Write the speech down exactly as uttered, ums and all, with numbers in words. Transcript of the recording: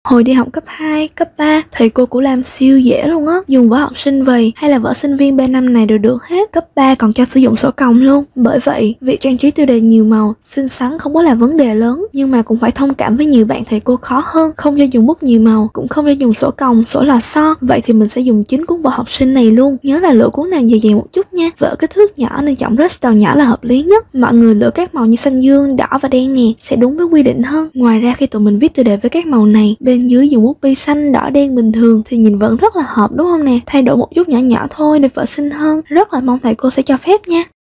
Hồi đi học cấp hai, cấp ba, thầy cô của Lam siêu dễ luôn á. Dùng vở học sinh vầy hay là vở sinh viên B năm này đều được hết. Cấp ba còn cho sử dụng sổ còng luôn. Bởi vậy, việc trang trí tiêu đề nhiều màu, xinh xắn không có là vấn đề lớn. Nhưng mà cũng phải thông cảm với nhiều bạn thầy cô khó hơn. Không cho dùng bút nhiều màu, cũng không cho dùng sổ còng, sổ lò xo. Vậy thì mình sẽ dùng chính cuốn vở học sinh này luôn. Nhớ là lựa cuốn nào dày dày một chút nha. Vở kích thước nhỏ nên chọn brush đầu nhỏ là hợp lý nhất. Mọi người lựa các màu như xanh dương, đỏ và đen nè, sẽ đúng với quy định hơn. Ngoài ra khi tụi mình viết tiêu đề với các màu này, bên dưới dùng bút bi xanh, đỏ, đen bình thường thì nhìn vẫn rất là hợp đúng không nè. Thay đổi một chút nhỏ nhỏ thôi để vở xinh hơn. Rất là mong thầy cô sẽ cho phép nha.